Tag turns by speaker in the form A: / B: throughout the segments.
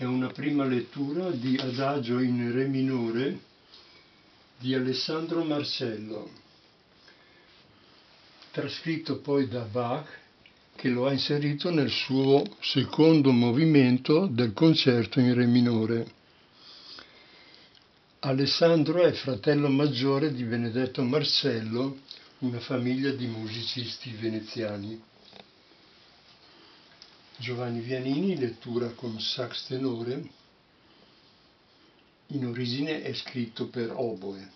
A: una prima lettura di Adagio in Re minore di Alessandro Marcello, trascritto poi da Bach, che lo ha inserito nel suo secondo movimento del concerto in Re minore. Alessandro è fratello maggiore di Benedetto Marcello, una famiglia di musicisti veneziani. Giovanni Vianini, lettura con sax tenore, in origine è scritto per oboe.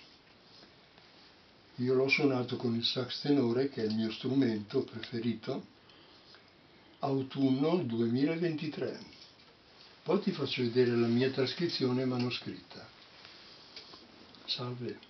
A: Io l'ho suonato con il sax tenore, che è il mio strumento preferito, autunno 2023. Poi ti faccio vedere la mia trascrizione manoscritta. Salve.